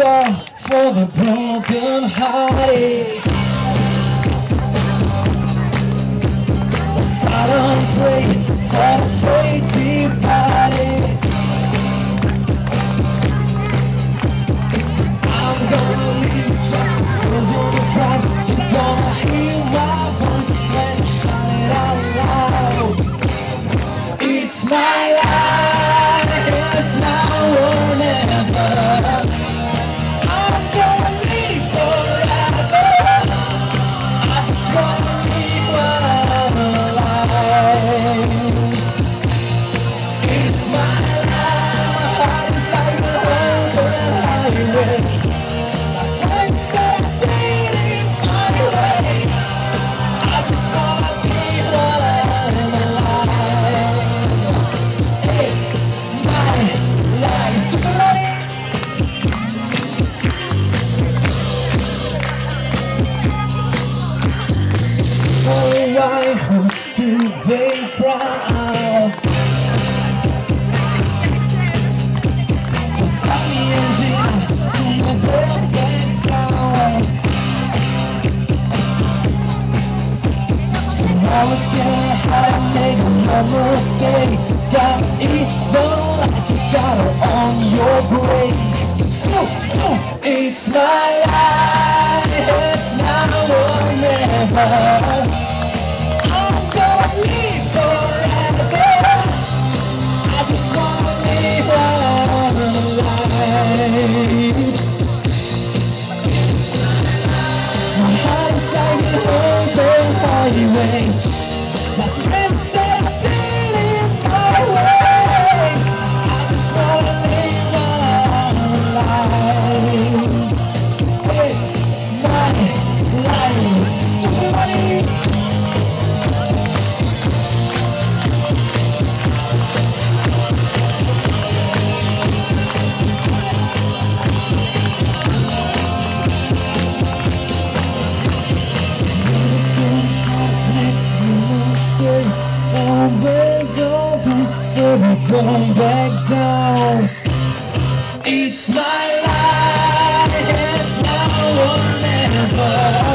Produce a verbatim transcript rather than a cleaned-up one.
song for the broken hearted. A silent prayer for the faith departed. I'm gonna leave just a prison of pride. You're gonna hear my voice when I shout it out loud. It's my life, it's now or never. I'm gonna live forever. I just wanna live while I'm alive. It's my life, it's like the open highway. My friends said dating my way. I just wanna live while I'm alive. It's my life. Somebody. Oh, why horse do they proud? Tell me, Angela, do you break it down? So I was scared how to make no mistake. Got evil like you got her on your break. So, so, it's my life, it's now or never. I'm gonna live forever. I just wanna live while I'm alive. My heart is like an open highway. My friends said dead in my way. I just wanna live while I'm alive. It's my life. Somebody. Don't back down, baby, don't back down. It's my life, it's now or never.